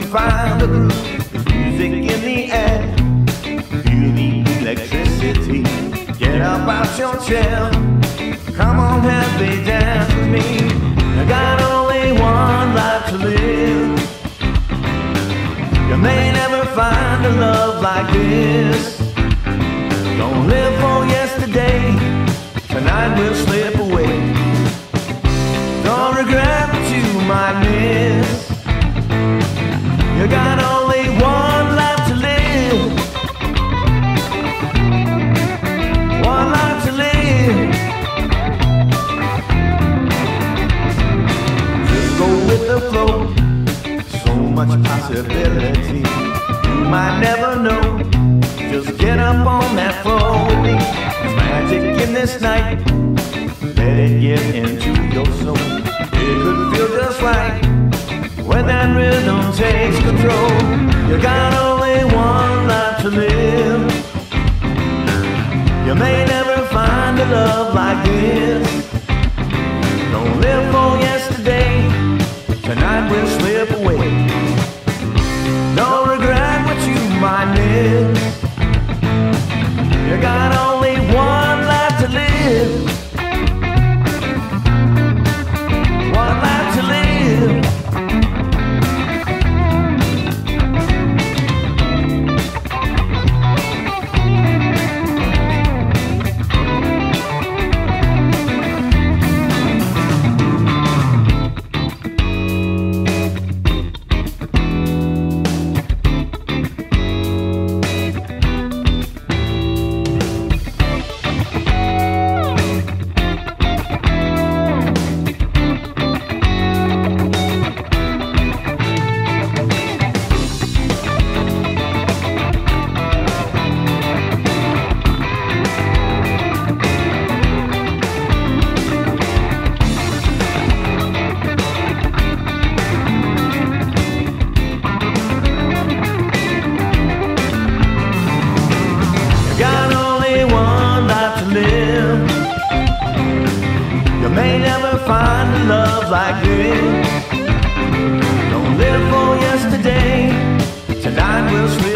find the groove. There's music in the air, feel the electricity. Get up out your chair, come on, happy dance with me. I got only one life to live. You may never find a love like this. Don't live for yesterday, tonight will slip away. Don't regret what you might miss. You got only one life to live. One life to live. Just go with the flow, so much possibility. You might never know, just get up on that floor with me. There's magic in this night, let it get into your soul. It could feel just right when that rhythm takes control. You got only one life to live. You may never find a love like this. Don't live for yesterday, tonight will slip away. Don't regret what you might miss. You got only one life to live. One life to live. You may never find a love like this. Don't live for yesterday, tonight will slip